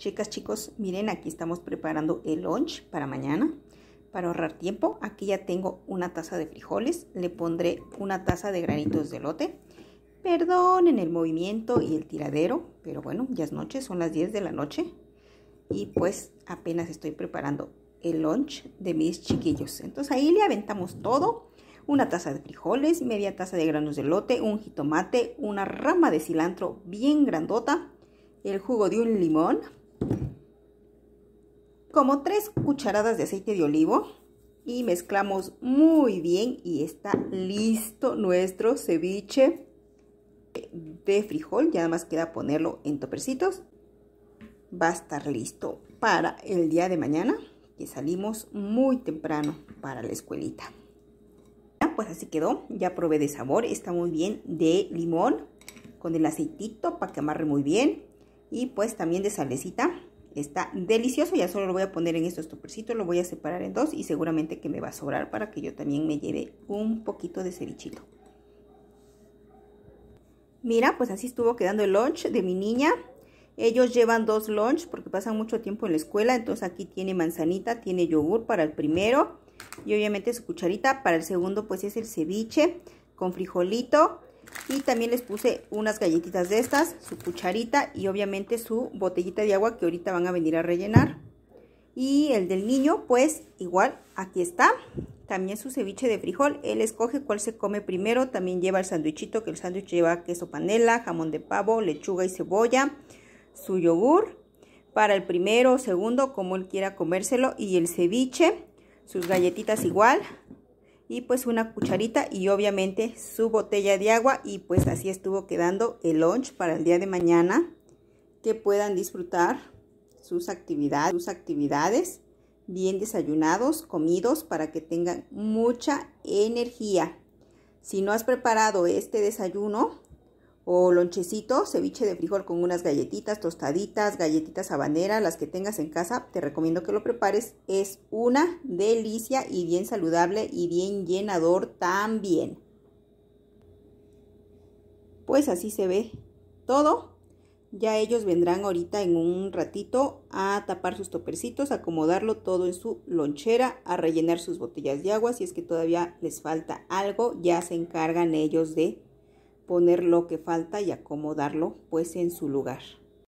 Chicas, chicos, miren, aquí estamos preparando el lunch para mañana. Para ahorrar tiempo, aquí ya tengo una taza de frijoles. Le pondré una taza de granitos de elote. Perdonen el movimiento y el tiradero, pero bueno, ya es noche, son las 10 de la noche. Y pues apenas estoy preparando el lunch de mis chiquillos. Entonces ahí le aventamos todo. Una taza de frijoles, media taza de granos de elote, un jitomate, una rama de cilantro bien grandota, el jugo de un limón, como 3 cucharadas de aceite de olivo y mezclamos muy bien y está listo nuestro ceviche de frijol. Ya nada más queda ponerlo en topercitos. Va a estar listo para el día de mañana, que salimos muy temprano para la escuelita. Pues así quedó, ya probé de sabor, está muy bien, de limón con el aceitito para que amarre muy bien, y pues también de salecita, está delicioso. Ya solo lo voy a poner en estos topercitos, lo voy a separar en 2 y seguramente que me va a sobrar para que yo también me lleve un poquito de cevichito. Mira, pues así estuvo quedando el lunch de mi niña. Ellos llevan 2 lunch porque pasan mucho tiempo en la escuela, entonces aquí tiene manzanita, tiene yogur para el primero y obviamente su cucharita. Para el segundo pues es el ceviche con frijolito y también les puse unas galletitas de estas, su cucharita y obviamente su botellita de agua que ahorita van a venir a rellenar. Y el del niño pues igual, aquí está, también su ceviche de frijol. Él escoge cuál se come primero. También lleva el sándwichito, que el sándwich lleva queso panela, jamón de pavo, lechuga y cebolla, su yogur para el primero o segundo, como él quiera comérselo, y el ceviche, sus galletitas igual, y pues una cucharita y obviamente su botella de agua. Y pues así estuvo quedando el lunch para el día de mañana, que puedan disfrutar sus actividades bien desayunados, comidos, para que tengan mucha energía. Si no has preparado este desayuno o lonchecito, ceviche de frijol con unas galletitas, tostaditas, galletitas habaneras, las que tengas en casa, te recomiendo que lo prepares. Es una delicia y bien saludable y bien llenador también. Pues así se ve todo. Ya ellos vendrán ahorita en un ratito a tapar sus topercitos, a acomodarlo todo en su lonchera, a rellenar sus botellas de agua. Si es que todavía les falta algo, ya se encargan ellos de poner lo que falta y acomodarlo pues en su lugar.